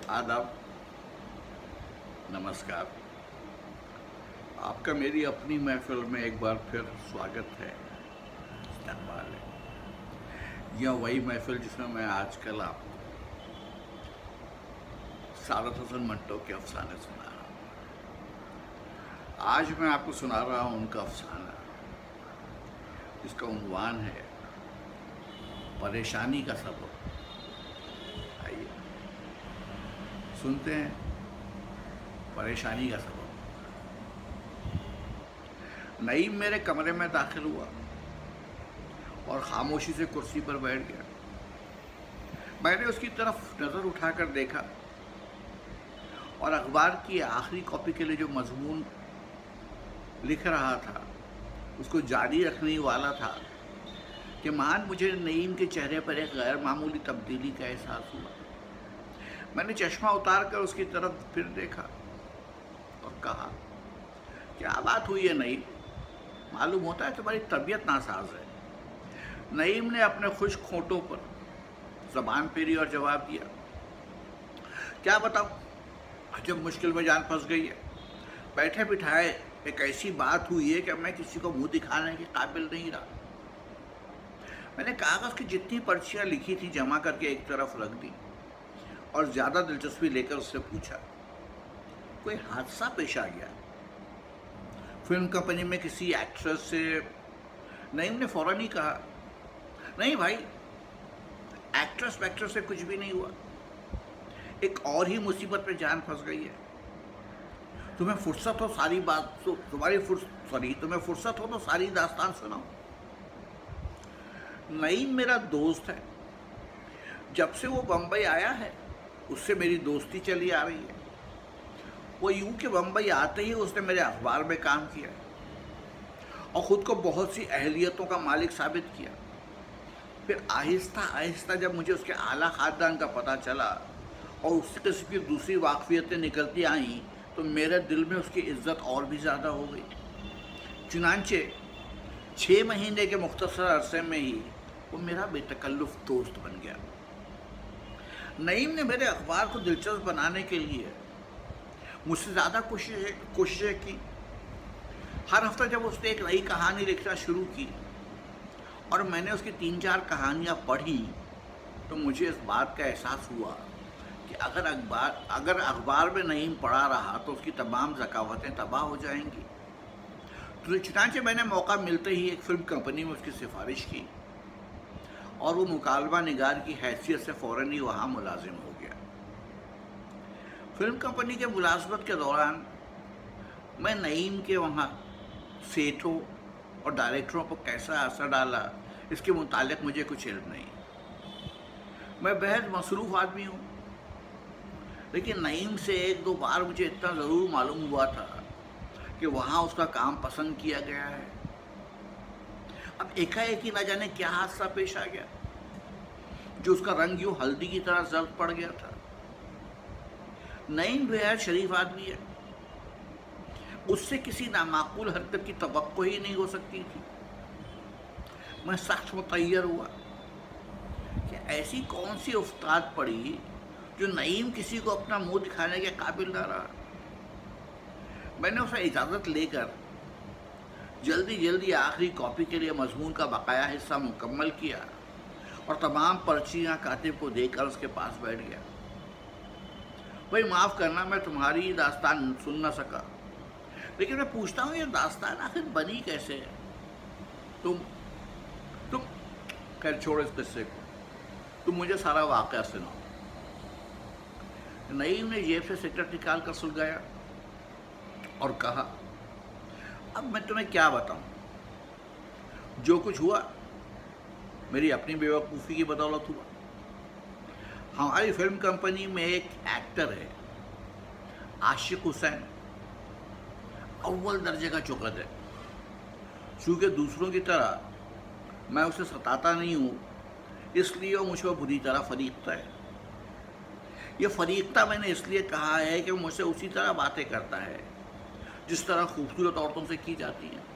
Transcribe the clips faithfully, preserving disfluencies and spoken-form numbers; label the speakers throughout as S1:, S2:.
S1: आदाब, नमस्कार। आपका मेरी अपनी महफिल में एक बार फिर स्वागत है, इस्तकबाल है। यह वही महफिल जिसमें मैं आजकल आपको सादत हसन मंटो के अफसाने सुना रहा हूँ। आज मैं आपको सुना रहा हूँ उनका अफसाना, जिसका उन्वान है परेशानी का सबब। आइए सुनते हैं परेशानी का सबब। नईम मेरे कमरे में दाखिल हुआ और खामोशी से कुर्सी पर बैठ गया। मैंने उसकी तरफ नज़र उठाकर देखा और अखबार की आखिरी कॉपी के लिए जो मजमून लिख रहा था उसको जारी रखने वाला था कि मान मुझे नईम के चेहरे पर एक गैर मामूली तब्दीली का एहसास हुआ। मैंने चश्मा उतार कर उसकी तरफ फिर देखा और कहा, क्या बात हुई है नईम? मालूम होता है तुम्हारी तबीयत नासाज है। नईम ने अपने खुश खोटों पर ज़बान फेरी और जवाब दिया, क्या बताऊँ, जब मुश्किल में जान फंस गई है। बैठे बिठाए एक ऐसी बात हुई है कि मैं किसी को मुंह दिखाने के काबिल नहीं रहा। मैंने कागज़ की जितनी पर्चियाँ लिखी थी जमा करके एक तरफ रख दी और ज़्यादा दिलचस्पी लेकर उससे पूछा, कोई हादसा पेश आ गया? फिल्म कंपनी में किसी एक्ट्रेस से? नईम ने फौरन ही कहा, नहीं भाई, एक्ट्रेस वैक्ट्रेस से कुछ भी नहीं हुआ। एक और ही मुसीबत पे जान फंस गई है। तुम्हें फुर्सत हो सारी बात तो तुम्हारी फुर्सत सॉरी तुम्हें फुर्सत हो तो सारी दास्तान सुनाओ। नईम मेरा दोस्त है। जब से वो बम्बई आया है उससे मेरी दोस्ती चली आ रही है। वो यूं कि बम्बई आते ही उसने मेरे अखबार में काम किया और ख़ुद को बहुत सी अहलियतों का मालिक साबित किया। फिर आहिस्ता आहिस्ता जब मुझे उसके आला ख़ानदान का पता चला और उससे किस्म की दूसरी वाक़फ़ियतें निकलती आईं तो मेरे दिल में उसकी इज़्ज़त और भी ज़्यादा हो गई। चुनांचे छः महीने के मुख्तसर अरसे में ही वो मेरा बेतकल्लुफ़ दोस्त बन गया। नईम ने मेरे अखबार को दिलचस्प बनाने के लिए मुझसे ज़्यादा कोशिश कोशिशें की। हर हफ्ता जब उसने एक नई कहानी लिखना शुरू की और मैंने उसकी तीन चार कहानियाँ पढ़ी तो मुझे इस बात का एहसास हुआ कि अगर अखबार अगर अखबार में नईम पढ़ा रहा तो उसकी तमाम ज़कावतें तबाह हो जाएंगी। तो चुनांचे मैंने मौका मिलते ही एक फिल्म कंपनी में उसकी सिफारिश की और वो मुकालबा निगार की हैसियत से फ़ौरन ही वहाँ मुलाजिम हो गया। फिल्म कंपनी के मुलाजमत के दौरान मैं नईम के वहाँ सेठों और डायरेक्टरों पर कैसा असर डाला इसके मुतालिक मुझे कुछ इल्म नहीं। मैं बेहद मसरूफ़ आदमी हूँ, लेकिन नईम से एक दो बार मुझे इतना ज़रूर मालूम हुआ था कि वहाँ उसका काम पसंद किया गया है। अब एकाएक ही न जाने क्या हादसा पेश आ गया जो उसका रंग यूँ हल्दी की तरह जर्द पड़ गया था। नईम बेहद शरीफ आदमी है। उससे किसी नामाकूल हरकत की तवक्को ही नहीं हो सकती थी। मैं सख्त मुतय्यर हुआ कि ऐसी कौन सी उस्ताद पड़ी जो नईम किसी को अपना मुंह दिखाने के काबिल ना रहा। मैंने उसे इजाज़त लेकर जल्दी जल्दी आखिरी कॉपी के लिए मजमून का बकाया हिस्सा मुकम्मल किया और तमाम पर्चियाँ कातिब को देकर उसके पास बैठ गया। भाई माफ़ करना, मैं तुम्हारी दास्तान सुन ना सका, लेकिन मैं पूछता हूँ ये दास्तान आखिर बनी कैसे है? तुम तुम खैर छोड़ो इस किस्से को, तुम मुझे सारा वाक़या सुनाओ। नईम ने जेब से सिगरेट निकाल कर सुलगाया और कहा, अब मैं तुम्हें क्या बताऊं? जो कुछ हुआ मेरी अपनी बेवकूफ़ी की बदौलत हुआ। हमारी फिल्म कंपनी में एक एक्टर है, आशिक हुसैन, अव्वल दर्जे का चौकद है। चूँकि दूसरों की तरह मैं उसे सताता नहीं हूँ, इसलिए वो मुझ पर बुरी तरह फरीकता है। ये फरीकता मैंने इसलिए कहा है कि मुझसे उसी तरह बातें करता है जिस तरह खूबसूरत औरतों से की जाती हैं।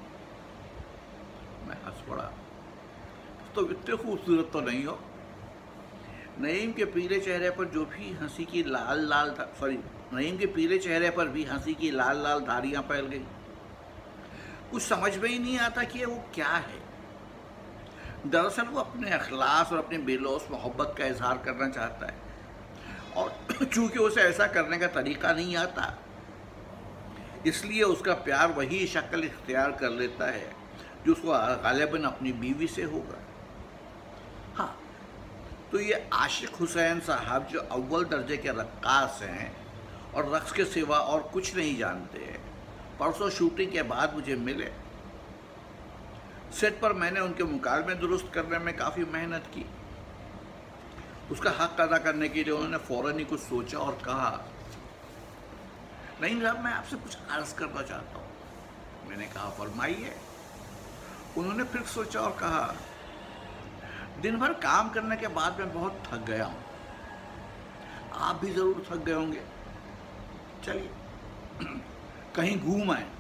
S1: मैं हंस पड़ा, तो इतने खूबसूरत तो नहीं हो। नईम के पीले चेहरे पर जो भी हंसी की लाल लाल सॉरी नईम के पीले चेहरे पर भी हंसी की लाल लाल धारियां फैल गई। कुछ समझ में ही नहीं आता कि वो क्या है। दरअसल वो अपने अखलास और अपनी बेलौस मोहब्बत का इजहार करना चाहता है, और चूंकि उसे ऐसा करने का तरीका नहीं आता, इसलिए उसका प्यार वही शक्ल इख्तियार कर लेता है जो उसको गालिबन अपनी बीवी से होगा। हाँ, तो ये आशिक हुसैन साहब जो अव्वल दर्जे के रक्कास हैं और रक्स के सिवा और कुछ नहीं जानते हैं, परसों शूटिंग के बाद मुझे मिले। सेट पर मैंने उनके मुकालमे दुरुस्त करने में काफ़ी मेहनत की। उसका हक अदा करने के लिए उन्होंने फ़ौरन ही कुछ सोचा और कहा, नहीं साहब, मैं आपसे कुछ अर्ज़ करना चाहता हूँ। मैंने कहा, फरमाइए। उन्होंने फिर सोचा और कहा, दिन भर काम करने के बाद मैं बहुत थक गया हूँ, आप भी ज़रूर थक गए होंगे, चलिए कहीं घूम आए।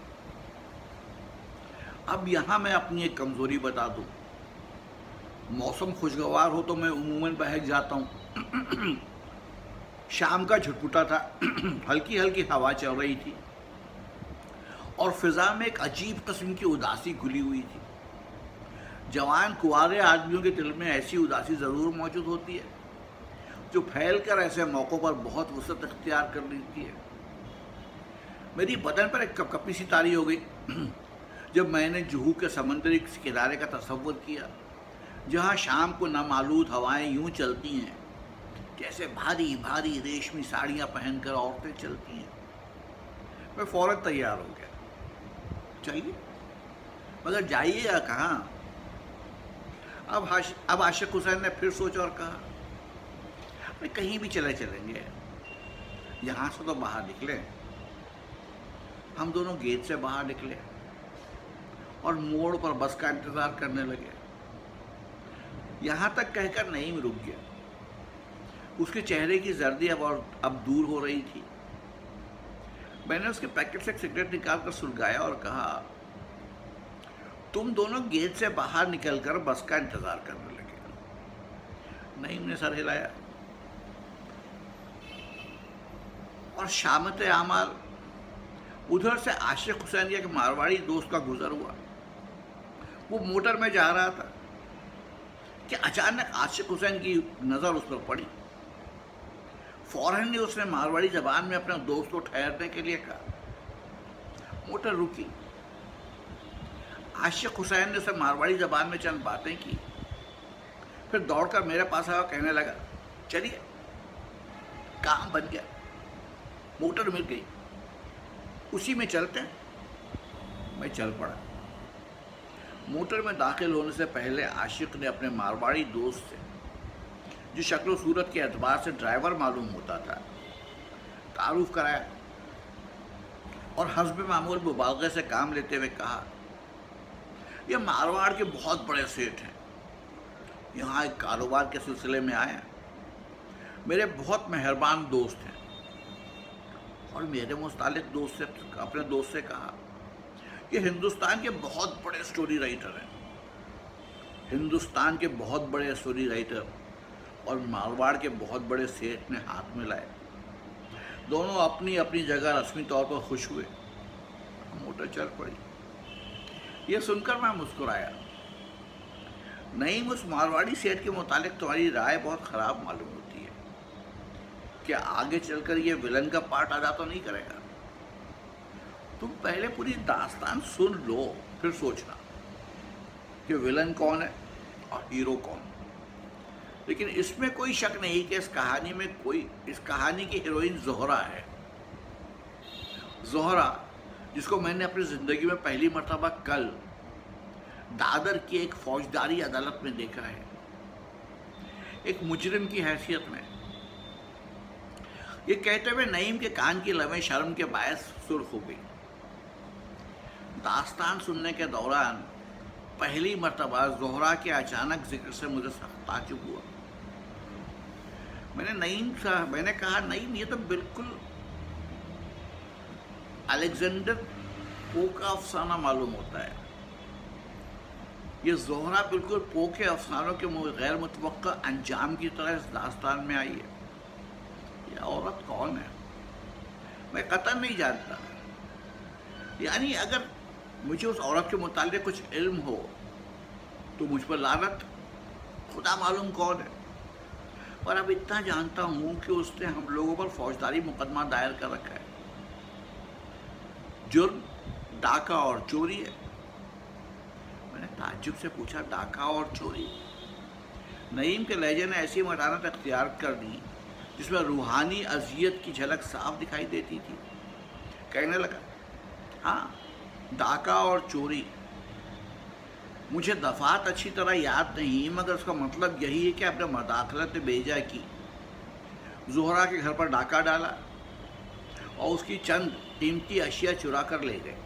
S1: अब यहाँ मैं अपनी एक कमज़ोरी बता दूँ, मौसम खुशगवार हो तो मैं उमूमन बहक जाता हूँ। शाम का झुटपुटा था, हल्की हल्की हवा चल रही थी और फिज़ा में एक अजीब किस्म की उदासी घुली हुई थी। जवान कुंवारे आदमियों के दिल में ऐसी उदासी ज़रूर मौजूद होती है जो फैल कर ऐसे मौक़ों पर बहुत वसअत इख्तियार कर लेती है। मेरी बदन पर एक कपकपी सी तारी हो गई जब मैंने जुहू के समंदरी किनारे का तसव्वुर किया, जहाँ शाम को नामालूद हवाएं यूं चलती हैं जैसे भारी भारी रेशमी साड़ियाँ पहनकर औरतें चलती हैं। मैं फ़ौरन तैयार हो गया, चलिए, मगर जाइएगा कहाँ? अब हाश अब आशिक हुसैन ने फिर सोचा और कहा, मैं कहीं भी चले चलेंगे, यहाँ से तो बाहर निकले। हम दोनों गेट से बाहर निकले और मोड़ पर बस का इंतज़ार करने लगे। यहाँ तक कहकर नईम रुक गया। उसके चेहरे की जर्दी अब और अब दूर हो रही थी। मैंने उसके पैकेट से एक सिगरेट निकाल कर सुलगाया और कहा, तुम दोनों गेट से बाहर निकलकर बस का इंतज़ार करने लगे। नईम ने सर हिलाया और शामत आमाल उधर से आशिक हुसैन के एक मारवाड़ी दोस्त का गुजर हुआ। वो मोटर में जा रहा था कि अचानक आशिक हुसैन की नज़र उस पर पड़ी। फौरन ही उसने मारवाड़ी ज़बान में अपने दोस्त को ठहरने के लिए कहा। मोटर रुकी। आशिक हुसैन ने उसे मारवाड़ी ज़बान में चंद बातें की, फिर दौड़कर मेरे पास आया, कहने लगा, चलिए, काम बन गया, मोटर मिल गई, उसी में चलते हैं। मैं चल पड़ा। मोटर में दाखिल होने से पहले आशिक ने अपने मारवाड़ी दोस्त से, जो शक्ल सूरत के एतबार से ड्राइवर मालूम होता था, तारुफ कराया और हस्ब मामूल मुबालगे से काम लेते हुए कहा, ये मारवाड़ के बहुत बड़े सेठ हैं, यहाँ एक कारोबार के सिलसिले में आए हैं। मेरे बहुत मेहरबान दोस्त हैं। और मेरे मुस्तालिक दोस्त से अपने दोस्त से कहा, ये हिंदुस्तान के बहुत बड़े स्टोरी राइटर हैं। हिंदुस्तान के बहुत बड़े स्टोरी राइटर और मारवाड़ के बहुत बड़े सेठ ने हाथ मिलाए। दोनों अपनी अपनी जगह रस्मी तौर पर खुश हुए। मोटर चल पड़ी। ये सुनकर मैं मुस्कुराया। नहीं, उस मारवाड़ी सेठ के मुतालिक तुम्हारी राय बहुत ख़राब मालूम होती है। क्या आगे चलकर ये विलन का पार्ट अदा तो नहीं करेगा? तुम पहले पूरी दास्तान सुन लो, फिर सोचना कि विलन कौन है और हीरो कौन। लेकिन इसमें कोई शक नहीं कि इस कहानी में कोई इस कहानी की हीरोइन ज़ोहरा है। ज़ोहरा, जिसको मैंने अपनी ज़िंदगी में पहली मर्तबा कल दादर की एक फौजदारी अदालत में देखा है, एक मुजरिम की हैसियत में। ये कहते हुए नईम के कान की लवें शर्म के बायस सुर्ख हो गई। दास्तान सुनने के दौरान पहली मर्तबा ज़ोहरा के अचानक जिक्र से मुझे सख्त ताज्जुब हुआ। मैंने नईम सा मैंने कहा, नईम, ये तो बिल्कुल अलेक्जेंडर पो का अफसाना मालूम होता है। یہ زہرا بالکل پوکے افسانوں کے غیر متوقع انجام کی طرح اس داستان میں آئی ہے۔ یہ عورت کون ہے؟ میں قطعاً نہیں جانتا، یعنی اگر مجھے اس عورت کے متعلق کچھ علم ہو تو مجھ پر لعنت، خدا معلوم کون ہے۔ اور اب اتنا جانتا ہوں کہ اس نے ہم لوگوں پر فوجداری مقدمہ دائر کر رکھا ہے، جرم ڈاکہ اور چوری ہے۔ میں نے تعجب سے پوچھا، ڈاکہ اور چوری؟ نعیم کے لہجے نے ایسی مٹانت اختیار کر دی جس میں روحانی اذیت کی جھلک صاف دکھائی دیتی تھی۔ کہنے لگا، ہاں ڈاکہ اور چوری، مجھے دفعات اچھی طرح یاد نہیں، مگر اس کا مطلب یہی ہے کہ آپ نے مداخلت بیجا کی، زہرا کے گھر پر ڈاکہ ڈالا اور اس کی چند قیمتی اشیاء چرا کر لے گئے۔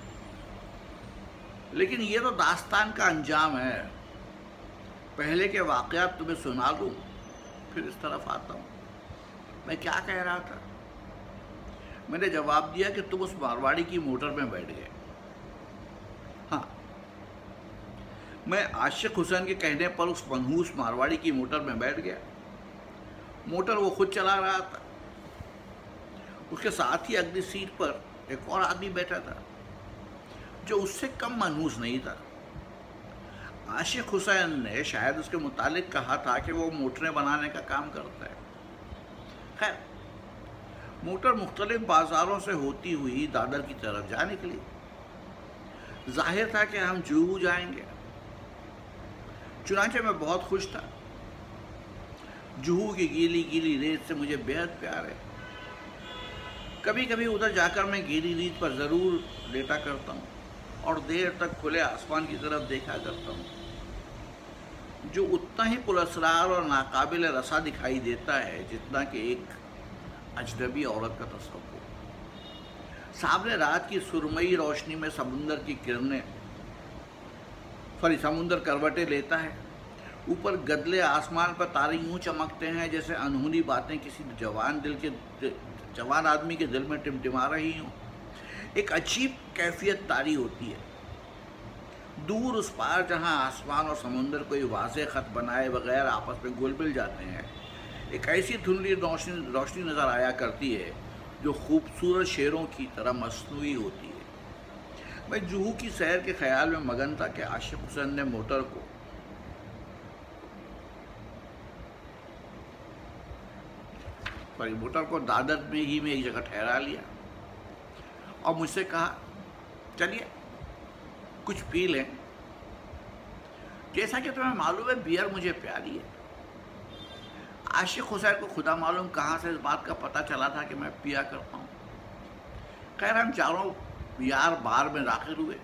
S1: لیکن یہ تو داستان کا انجام ہے، پہلے کے واقعات تمہیں سنا دوں پھر اس طرف آتا ہوں۔ میں کیا کہہ رہا تھا؟ میں نے جواب دیا کہ تم اس مارواڑی کی موٹر میں بیٹھ گئے۔ ہاں، میں عاشق حسین کے کہنے پر اس منحوس مارواڑی کی موٹر میں بیٹھ گیا۔ موٹر وہ خود چلا رہا تھا، اس کے ساتھ ہی اگلی سیٹ پر ایک اور آدمی بیٹھا تھا جو اس سے کم منحوس نہیں تھا۔ عاشق حسین نے شاید اس کے متعلق کہا تھا کہ وہ موٹریں بنانے کا کام کرتا ہے۔ خیر، موٹر مختلف بازاروں سے ہوتی ہوئی دادر کی طرف جا نکلی۔ ظاہر تھا کہ ہم جوہو جائیں گے، چنانچہ میں بہت خوش تھا۔ جوہو کی گیلی گیلی ریت سے مجھے بےحد پیار ہے۔ کبھی کبھی ادھر جا کر میں گیلی ریت پر ضرور لیٹا کرتا ہوں اور دیر تک کھلے آسمان کی طرف دیکھا کرتا ہوں، جو اتنا ہی پراسرار اور ناقابل رسا دکھائی دیتا ہے جتنا کہ ایک اجنبی عورت کا تصور۔ سامنے رات کی سرمئی روشنی میں سمندر کی کرنیں فری سمندر کروٹیں لیتا ہے، اوپر گدلے آسمان پر تارے یوں چمکتے ہیں جیسے انہونی باتیں کسی جوان دل کے جوان آدمی کے دل میں ٹمٹما رہی ہوں۔ ایک عجیب کیفیت طاری ہوتی ہے۔ دور اس پار جہاں آسمان اور سمندر کوئی واضح خط بنائے بغیر آپس میں گل مل جاتے ہیں، ایک ایسی دھندلی روشنی روشنی نظر آیا کرتی ہے جو خوبصورت شیروں کی طرح مصنوعی ہوتی ہے۔ میں جوہو کی سیر کے خیال میں مگن تھا کہ عاشق حسین نے موٹر کو پر موٹر کو دادر میں ہی میں ایک جگہ ٹھہرا لیا اور مجھ سے کہا، چلیے کچھ پی لیں۔ جیسا کہ تمہیں معلوم ہے بیئر مجھے پیاری ہے۔ عاشق حسین کو خدا معلوم کہاں سے اس بات کا پتہ چلا تھا کہ میں پیا کرتا ہوں۔ خیر، ہم چاروں یار بار میں داخل ہوئے۔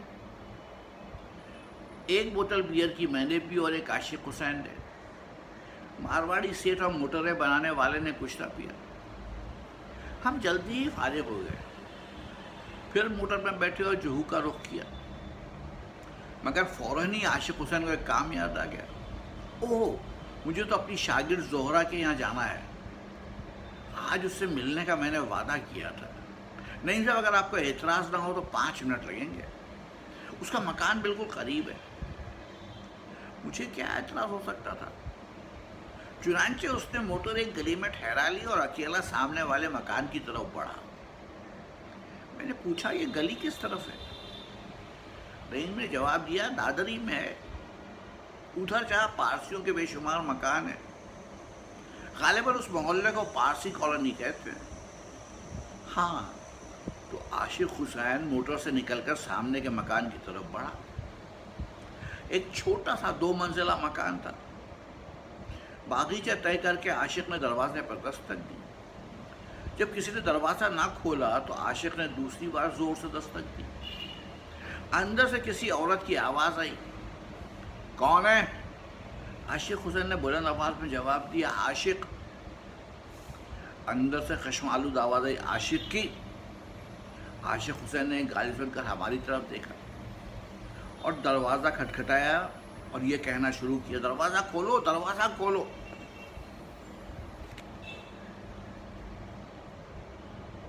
S1: ایک بوتل بیئر کی میں نے پی اور ایک عاشق حسین نے۔ مارواڑی سیٹ اور موٹریں بنانے والے نے کچھ نہ پیا۔ ہم جلدی ہی فارغ ہو گئے، پھر موٹر میں بیٹھے اور جوہو کا رخ کیا، مگر فوراً ہی عاشق حسین کو ایک کام یاد آ گیا۔ اوہ، مجھے تو اپنی شاگرد زہرا کے یہاں جانا ہے، آج اس سے ملنے کا میں نے وعدہ کیا تھا۔ نہیں صاحب، اگر آپ کو اعتراض نہ ہو تو پانچ منٹ لگیں گے، اس کا مکان بالکل قریب ہے۔ مجھے کیا اعتراض ہو سکتا تھا؟ چنانچہ اس نے موٹر ایک گلی میں ٹھہرا لی اور اکیلا سامنے والے مکان کی طرف بڑھا۔ میں نے پوچھا، یہ گلی کس طرف ہے؟ رئیس نے جواب دیا، دادری میں ہے، ادھر جہاں پارسیوں کے بے شمار مکان ہیں۔ غالباً اس محلے کو پارسی کالونی کہتے ہیں۔ ہاں، تو عاشق حسین موٹر سے نکل کر سامنے کے مکان کی طرف بڑھا۔ ایک چھوٹا سا دو منزلہ مکان تھا۔ باغیچہ طے کر کے عاشق نے دروازے پر دستک دی۔ جب کسی نے دروازہ نہ کھولا تو عاشق نے دوسری بار زور سے دستک دی۔ اندر سے کسی عورت کی آواز آئی، کون ہے؟ عاشق حسین نے بلند آواز میں جواب دیا، عاشق۔ اندر سے خشم آلود آواز آئی، عاشق کی؟ عاشق حسین نے گالی سن کر ہماری طرف دیکھا اور دروازہ کھٹکھٹایا اور یہ کہنا شروع کیا، دروازہ کھولو، دروازہ کھولو۔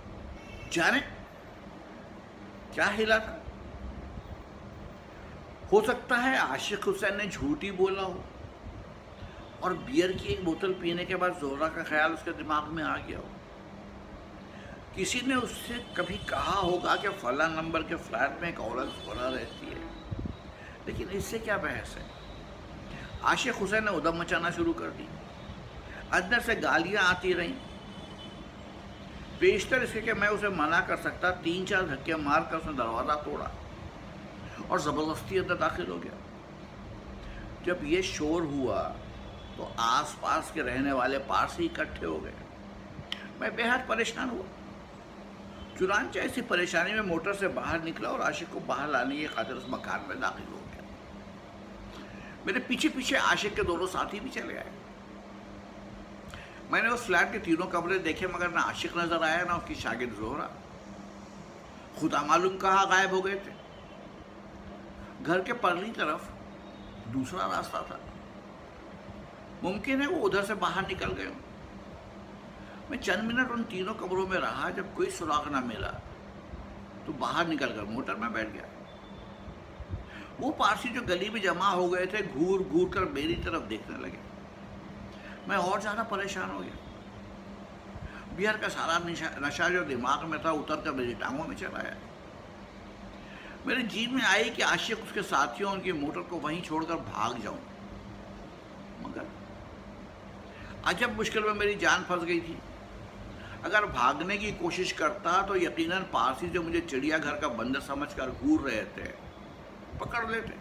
S1: جانے کیا ہلا تھا؟ ہو سکتا ہے عاشق حسین نے جھوٹ ہی بولا ہو اور بیئر کی ایک بوتل پینے کے بعد زہرا کا خیال اس کے دماغ میں آ گیا ہو. کسی نے اس سے کبھی کہا ہوگا کہ فلاں نمبر کے فلیٹ میں ایک عورت زہرا رہتی ہے، لیکن اس سے کیا بحث ہے. عاشق حسین نے ادھم مچانا شروع کر دی. اندر سے گالیاں آتی رہیں. بیشتر اس کے کہ میں اسے منع کر سکتا، تین چار دھکے مار کر اس نے دروازہ توڑا اور زبردستی اندر داخل ہو گیا. جب یہ شور ہوا تو آس پاس کے رہنے والے پارسی اکٹھے ہو گئے. میں بے حد پریشان ہوا. چنانچہ ایسی پریشانی میں موٹر سے باہر نکلا اور عاشق کو باہر لانے کی خاطر اس مکان میں داخل ہو گیا. میرے پیچھے پیچھے عاشق کے دونوں ساتھی بھی چلے آئے. میں نے اس فلیٹ کے تینوں کمرے دیکھے مگر نہ عاشق نظر آیا نہ اس کی شاگرد زہرا. خدا معلوم کہاں غائب ہو گئے تھے. گھر کے پرلی طرف دوسرا راستہ تھا. ممکن ہے وہ ادھر سے باہر نکل گئے ہوں. میں چند منٹ ان تینوں کمروں میں رہا. جب کوئی سراغ نہ ملا تو باہر نکل کر موٹر میں بیٹھ گیا. وہ پارسی جو گلی میں جمع ہو گئے تھے گھور گھور کر میری طرف دیکھنے لگے. میں اور زیادہ پریشان ہو گیا. بیئر کا سارا نشہ جو دماغ میں تھا اتر کر میری ٹانگوں میں چلا آیا. میرے جی میں آئی کہ عاشق اس کے ساتھیوں ان کی موٹر کو وہیں چھوڑ کر بھاگ جاؤں، مگر عجب مشکل میں میری جان پھنس گئی تھی. اگر بھاگنے کی کوشش کرتا تو یقیناً پارسی جو مجھے چڑیا گھر کا بندر سمجھ کر گھور رہے تھے پکڑ لیتے.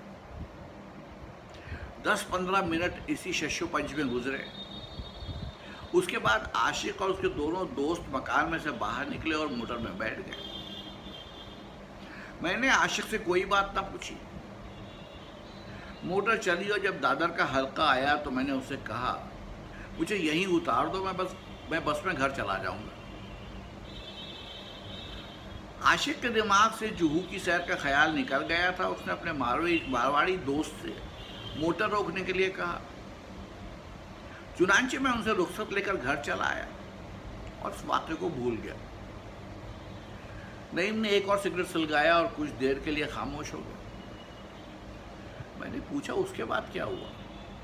S1: دس پندرہ منٹ اسی شش و پنج میں گزرے. اس کے بعد عاشق اور اس کے دونوں دوست مکان میں سے باہر نکلے اور موٹر میں بیٹھ گئے. میں نے عاشق سے کوئی بات نہ پوچھی. موٹر چلی اور جب دادر کا حلقہ آیا تو میں نے اس سے کہا مجھے یہیں اتار دو، میں بس میں بس میں گھر چلا جاؤں گا. عاشق کے دماغ سے جوہو کی سیر کا خیال نکل گیا تھا. اس نے اپنے مارواڑی دوست سے موٹر روکنے کے لیے کہا. چنانچہ میں ان سے رخصت لے کر گھر چلا آیا اور اس واقعے کو بھول گیا. نعیم نے ایک اور سگریٹ سلگایا اور کچھ دیر کے لیے خاموش ہو گیا. میں نے پوچھا اس کے بعد کیا ہوا؟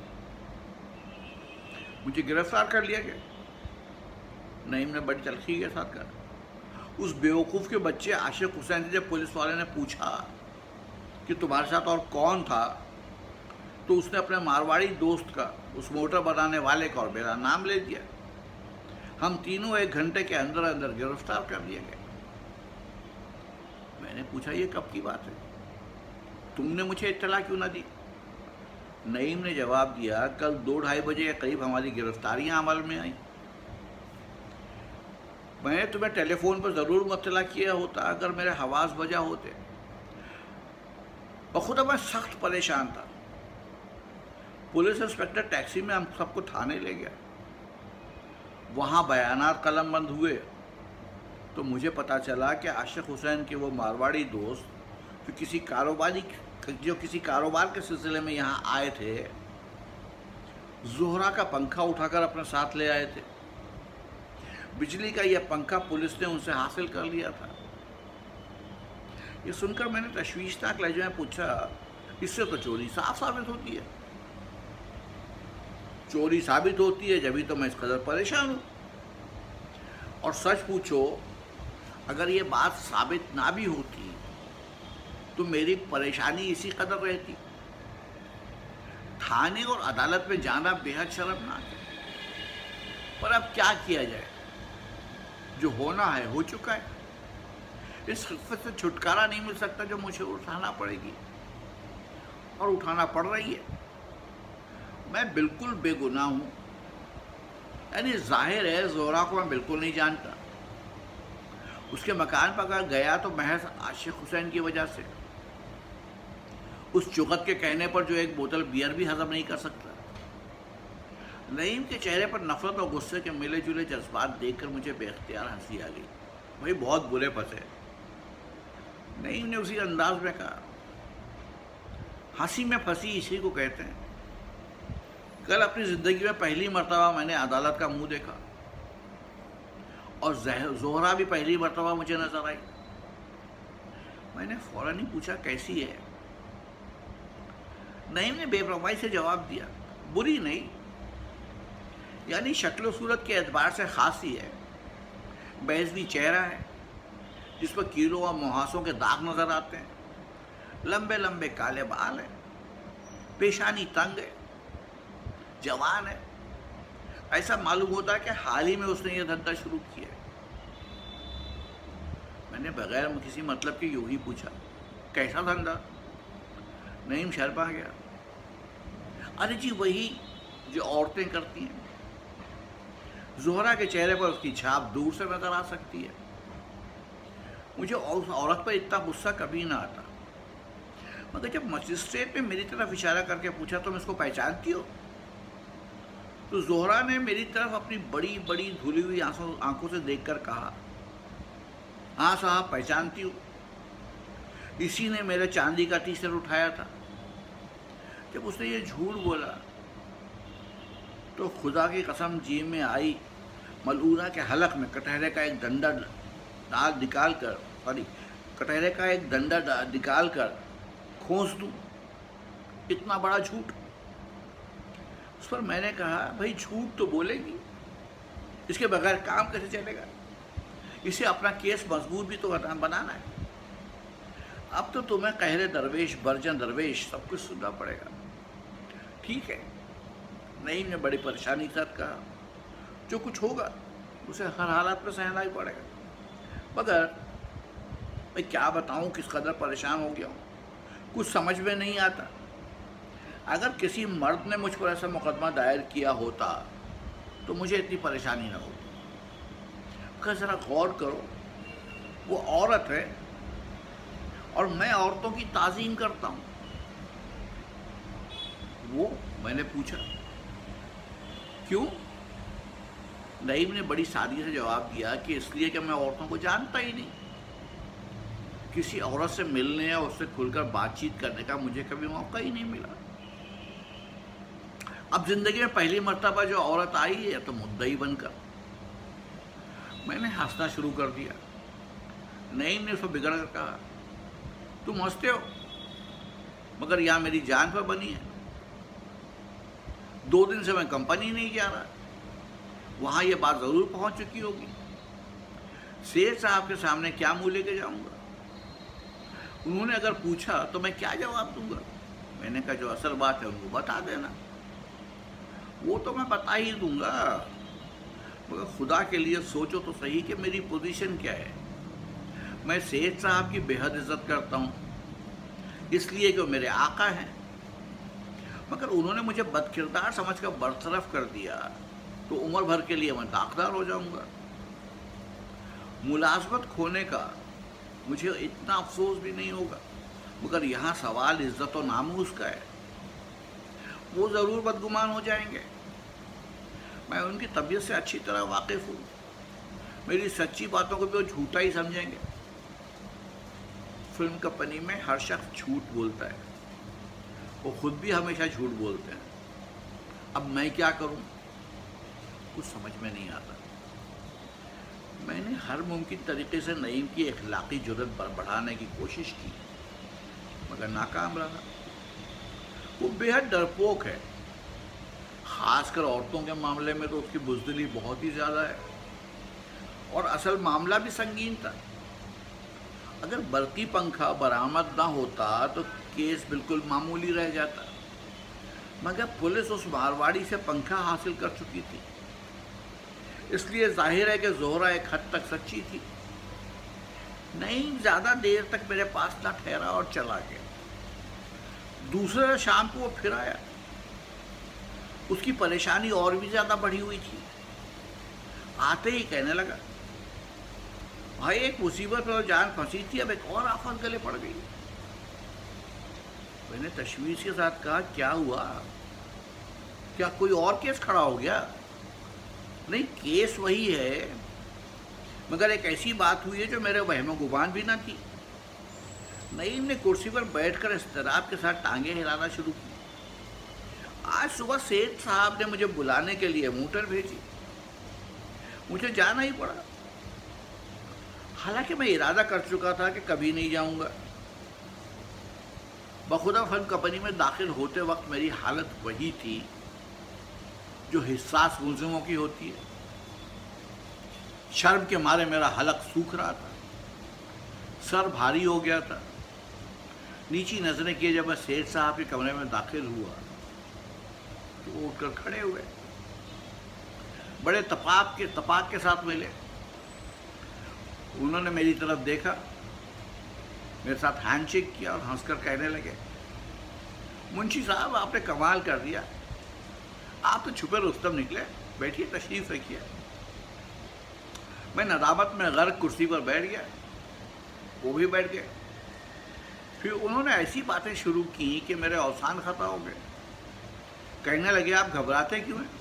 S1: مجھے گرفتار کر لیا گیا. نعیم نے بڑی تلخی کے ساتھ کہا. اس بیوقوف کے بچے عاشق حسین سے جب پولیس والے نے پوچھا کہ تمہارے ساتھ اور کون تھا تو اس نے اپنے مارواڑی دوست کا، اس موٹر بنانے والے کا اور میرا نام لے دیا. ہم تینوں ایک گھنٹے کے اندر اندر گرفتار کر لیے گئے. میں نے پوچھا یہ کب کی بات ہے؟ تم نے مجھے اطلاع کیوں نہ دی؟ نعیم نے جواب دیا کل دو ڈھائی بجے کے قریب ہماری گرفتاریاں عمل میں آئیں. میں نے تمہیں ٹیلی فون پر ضرور مطلع کیا ہوتا اگر میرے حواس بجا ہوتے. اور خدا میں سخت پریشان تھا. پولیس انسپکٹر ٹیکسی میں ہم سب کو تھانے لے گیا. وہاں بیانات قلم بند ہوئے تو مجھے پتا چلا کہ عاشق حسین کے وہ مارواڑی دوست جو کسی کاروباری جو کسی کاروبار کے سلسلے میں یہاں آئے تھے زہرا کا پنکھا اٹھا کر اپنے ساتھ لے آئے تھے. بجلی کا یہ پنکھا پولیس نے ان سے حاصل کر لیا تھا. یہ سن کر میں نے تشویشناک لہجے میں پوچھا اس سے تو چوری صاف ثابت ہوتی ہے. چوری ثابت ہوتی ہے جبھی تو میں اس قدر پریشان ہوں. اور سچ پوچھو اگر یہ بات ثابت نہ بھی ہوتی تو میری پریشانی اسی قدر رہتی. تھانے اور عدالت میں جانا بے حد شرمناک ہے، پر اب کیا کیا جائے؟ جو ہونا ہے ہو چکا ہے. اس خفت سے چھٹکارا نہیں مل سکتا جو مجھے اٹھانا پڑے گی اور اٹھانا پڑ رہی ہے. میں بالکل بے گناہ ہوں. یعنی ظاہر ہے زہرا کو میں بالکل نہیں جانتا. اس کے مکان پر اگر گیا تو محض عاشق حسین کی وجہ سے. اس چغت کے کہنے پر جو ایک بوتل بیئر بھی ہضم نہیں کر سکتا. نعیم کے چہرے پر نفرت اور غصے کے ملے جلے جذبات دیکھ کر مجھے بے اختیار ہنسی آ گئی. بھائی بہت برے پھنسے. نعیم نے اسی انداز میں کہا ہنسی میں پھنسی اسی کو کہتے ہیں. کل اپنی زندگی میں پہلی مرتبہ میں نے عدالت کا منہ دیکھا اور زہرا بھی پہلی مرتبہ مجھے نظر آئی. میں نے فوراً ہی پوچھا کیسی ہے؟ नईम ने बेपरवाही से जवाब दिया, बुरी नहीं, यानी शक्ल सूरत के एतबार से खास ही है। बैजवी चेहरा है जिस पर कीलों और मुहासों के दाग नजर आते हैं, लंबे लंबे काले बाल हैं, पेशानी तंग है, जवान है, ऐसा मालूम होता है कि हाल ही में उसने यह धंधा शुरू किया है। मैंने बगैर किसी मतलब के यूं ही पूछा, कैसा धंधा? नईम शर्मा गया। अरे जी वही जो औरतें करती हैं। ज़ोहरा के चेहरे पर उसकी छाप दूर से नजर आ सकती है। मुझे उस औरत पर इतना गुस्सा कभी ना आता, मगर जब मजिस्ट्रेट ने मेरी तरफ इशारा करके पूछा तुम इसको पहचानती हो, तो ज़ोहरा ने मेरी तरफ अपनी बड़ी बड़ी धुली हुई आंखों आंखों से देखकर कहा, हाँ साहब पहचानती हूँ, इसी ने मेरे चांदी का टी शर्ट उठाया था। जब उसने ये झूठ बोला तो खुदा की कसम जी में आई मलूना के हलक में कटहरे का एक डंडा डाल निकाल कर सॉरी कटहरे का एक डंडा निकाल कर खोस दूँ। इतना बड़ा झूठ। उस पर मैंने कहा, भाई झूठ तो बोलेगी, इसके बगैर काम कैसे चलेगा? इसे अपना केस मजबूत भी तो बनाना है। अब तो तुम्हें कहरे दरवेश बरजन दरवेश सब कुछ सुनना पड़ेगा। ठीक है, नईम ने बड़ी परेशानी के साथ कहा, जो कुछ होगा उसे हर हालत में सहना ही पड़ेगा, मगर मैं क्या बताऊं किस कदर परेशान हो गया हूँ, कुछ समझ में नहीं आता। अगर किसी मर्द ने मुझ पर ऐसा मुकदमा दायर किया होता तो मुझे इतनी परेशानी ना होती। मगर ज़रा गौर करो, वो औरत है और मैं औरतों की ताज़ीम करता हूँ। वो मैंने पूछा, क्यों? नईम ने बड़ी सादगी से जवाब दिया कि इसलिए कि मैं औरतों को जानता ही नहीं। किसी औरत से मिलने या उससे खुलकर बातचीत करने का मुझे कभी मौका ही नहीं मिला। अब जिंदगी में पहली मर्तबा जो औरत आई है तो मुद्दई बनकर। मैंने हंसना शुरू कर दिया। नईम ने उसको बिगड़ कर कहा, तुम हंसते हो मगर यहाँ मेरी जान पर बनी है। दो दिन से मैं कंपनी नहीं जा रहा, वहाँ ये बात ज़रूर पहुँच चुकी होगी। शेर साहब के सामने क्या मुँह लेके जाऊँगा? उन्होंने अगर पूछा तो मैं क्या जवाब दूंगा? मैंने कहा, जो असल बात है उनको बता देना। वो तो मैं बता ही दूंगा, मगर खुदा के लिए सोचो तो सही कि मेरी पोजीशन क्या है। मैं सेठ साहब की बेहद इज्जत करता हूँ, इसलिए कि वो मेरे आका हैं, मगर उन्होंने मुझे बदकिरदार समझकर बरतरफ कर दिया तो उम्र भर के लिए मैं दागदार हो जाऊंगा। मुलाजमत खोने का मुझे इतना अफसोस भी नहीं होगा, मगर यहाँ सवाल इज्जत और नामूस का है। वो ज़रूर बदगुमान हो जाएंगे। मैं उनकी तबीयत से अच्छी तरह वाकिफ़ हूँ। मेरी सच्ची बातों को भी वो झूठा ही समझेंगे। फिल्म कंपनी में हर शख्स झूठ बोलता है, वो खुद भी हमेशा झूठ बोलते हैं। अब मैं क्या करूं, कुछ समझ में नहीं आता। मैंने हर मुमकिन तरीके से नईम की अखलाकी जुर्रत बढ़ाने की कोशिश की, मगर नाकाम रहा। वो बेहद डरपोक है, खासकर औरतों के मामले में तो उसकी बुज़दिली बहुत ही ज़्यादा है, और असल मामला भी संगीन था। अगर बरकी पंखा बरामद ना होता तो केस बिल्कुल मामूली रह जाता, मगर पुलिस उस मारवाड़ी से पंखा हासिल कर चुकी थी, इसलिए जाहिर है कि ज़ोहरा एक हद तक सच्ची थी। नहीं ज़्यादा देर तक मेरे पास ना ठहरा और चला गया। दूसरे शाम को वो फिर आया। उसकी परेशानी और भी ज़्यादा बढ़ी हुई थी। आते ही कहने लगा, भाई एक मुसीबत में जान फंसी थी, अब एक और आफत गले पड़ गई। मैंने तशवीश के साथ कहा, क्या हुआ? क्या कोई और केस खड़ा हो गया? नहीं, केस वही है, मगर एक ऐसी बात हुई है जो मेरे वहम गुमान भी ना थी। नईम ने कुर्सी पर बैठकर इस्तराब के साथ टांगे हिलाना शुरू की। आज सुबह सेठ साहब ने मुझे बुलाने के लिए मोटर भेजी, मुझे जाना ही पड़ा। हालांकि मैं इरादा कर चुका था कि कभी नहीं जाऊंगा। बखुदा फिल्म कंपनी में दाखिल होते वक्त मेरी हालत वही थी जो हिस्सास मुलजिमों की होती है। शर्म के मारे मेरा हलक सूख रहा था, सर भारी हो गया था। नीची नजरें किए जब मैं सेठ साहब के कमरे में दाखिल हुआ तो वो उठकर खड़े हुए, बड़े तपाक के तपाक के साथ मिले। उन्होंने मेरी तरफ देखा, मेरे साथ हैंडशेक किया और हंसकर कहने लगे, मुंशी साहब आपने कमाल कर दिया, आप तो छुपे रुस्तम निकले, बैठिए तशरीफ रखिए। मैं नदामत में गर्क कुर्सी पर बैठ गया, वो भी बैठ गए। फिर उन्होंने ऐसी बातें शुरू की कि मेरे अवसान खता हो गए। कहने लगे, आप घबराते क्यों हैं,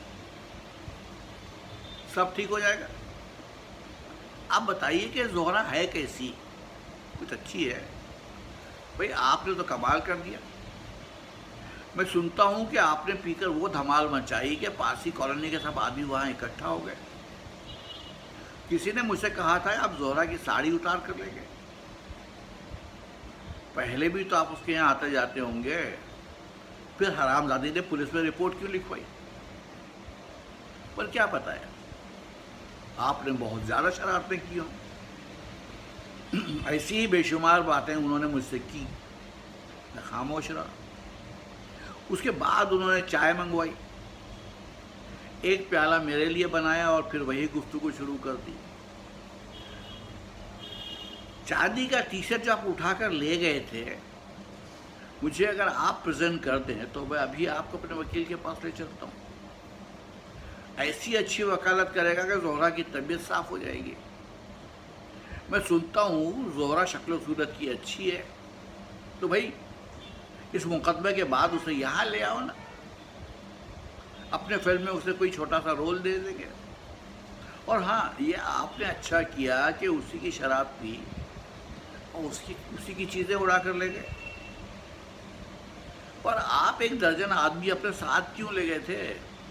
S1: सब ठीक हो जाएगा। आप बताइए कि ज़ोहरा है कैसी, कुछ अच्छी है? भाई आपने तो कमाल कर दिया। मैं सुनता हूँ कि आपने पीकर वो धमाल मचाई कि पारसी कॉलोनी के सब आदमी वहाँ इकट्ठा हो गए। किसी ने मुझसे कहा था आप ज़ोहरा की साड़ी उतार कर ले गए। पहले भी तो आप उसके यहाँ आते जाते होंगे, फिर हरामजादी ने पुलिस में रिपोर्ट क्यों लिखवाई? पर क्या पता है, आपने बहुत ज़्यादा शरारतें की हों। ऐसी ही बेशुमार बातें उन्होंने मुझसे की। मैं खामोश रहा। उसके बाद उन्होंने चाय मंगवाई, एक प्याला मेरे लिए बनाया और फिर वही गुफ्तगू शुरू कर दी। चांदी का टी शर्ट जो आप उठाकर ले गए थे, मुझे अगर आप प्रेजेंट कर दें तो मैं अभी आपको अपने वकील के पास ले चलता हूँ। ऐसी अच्छी वकालत करेगा कि ज़ोहरा की तबीयत साफ हो जाएगी। मैं सुनता हूँ ज़ोहरा शक्ल सूरत की अच्छी है, तो भाई इस मुकदमे के बाद उसे यहाँ ले आओ ना, अपने फिल्म में उसे कोई छोटा सा रोल दे देंगे। और हाँ, ये आपने अच्छा किया कि उसी की शराब पी और उसकी उसी की चीज़ें उड़ा कर ले गए। पर आप एक दर्जन आदमी अपने साथ क्यों ले गए थे?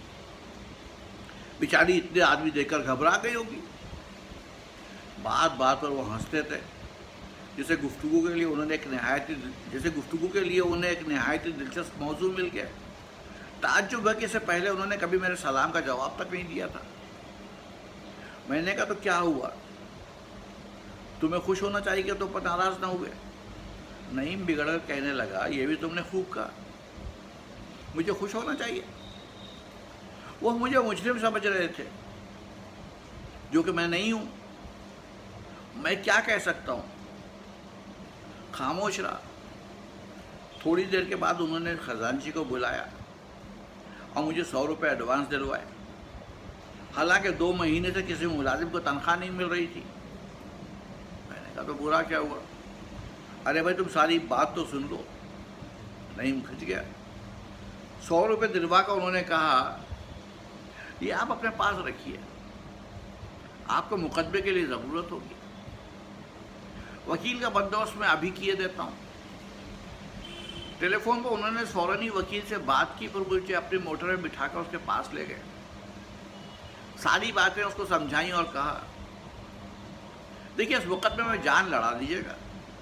S1: बेचारी इतने आदमी देखकर घबरा गई होगी। बात बात पर वो हंसते थे, जैसे गुफ्तगू के लिए उन्होंने एक नहायत जैसे गुफ्तगू के लिए उन्हें एक नहायत दिलचस्प मौजू मिल गया। ताज्जुब है कि इससे पहले उन्होंने कभी मेरे सलाम का जवाब तक नहीं दिया था। मैंने कहा, तो क्या हुआ, तुम्हें खुश होना चाहिए तो पर नाराज ना हुए? नहीं, बिगड़ कहने लगा, ये भी तुमने खूब कहा, मुझे खुश होना चाहिए। वो मुझे मुजरिम समझ रहे थे, जो कि मैं नहीं हूँ। मैं क्या कह सकता हूँ? खामोश रहा। थोड़ी देर के बाद उन्होंने खजानची को बुलाया और मुझे सौ रुपये एडवांस दिलवाए। हालांकि दो महीने से किसी मुलाजिम को तनख्वाह नहीं मिल रही थी। मैंने कहा, तो बुरा क्या हुआ? अरे भाई तुम सारी बात तो सुन लो। नहीं, खिंच गया। सौ रुपये दिलवा कर उन्होंने कहा, ये आप अपने पास रखिए, आपको मुकदमे के लिए ज़रूरत होगी। वकील का बंदोबस्त मैं अभी किए देता हूँ। टेलीफोन पर उन्होंने फौरन ही वकील से बात की, पर मुझे अपनी मोटर में बिठाकर उसके पास ले गए। सारी बातें उसको समझाई और कहा, देखिए इस मुकदमे में जान लड़ा दीजिएगा,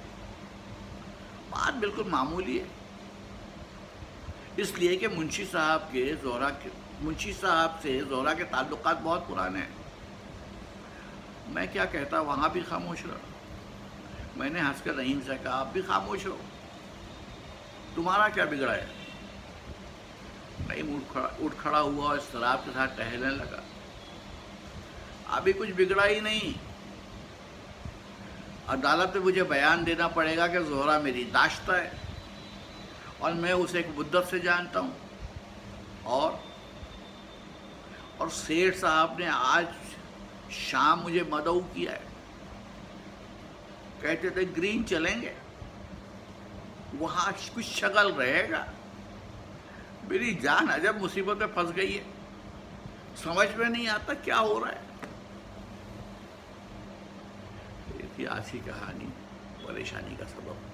S1: बात बिल्कुल मामूली है। इसलिए कि मुंशी साहब के ज़ोहरा के मुंशी साहब से ज़ोहरा के ताल्लुकात बहुत पुराने हैं। मैं क्या कहता, वहाँ भी खामोश रहा। मैंने हंसकर रहीम से कहा, आप भी खामोश हो, तुम्हारा क्या बिगड़ा है? नहीं, उठ खड़ा उठ खड़ा हुआ और शराब के साथ टहलने लगा। अभी कुछ बिगड़ा ही नहीं। अदालत में मुझे बयान देना पड़ेगा कि ज़ोहरा मेरी दाश्ता है और मैं उसे एक मुद्दत से जानता हूँ। और और सेठ साहब ने आज शाम मुझे मदऊ किया है। कहते थे ग्रीन चलेंगे, वहाँ कुछ शगल रहेगा। मेरी जान अजब मुसीबत में फंस गई है, समझ में नहीं आता क्या हो रहा है। ये थी आज की कहानी, परेशानी का सबब।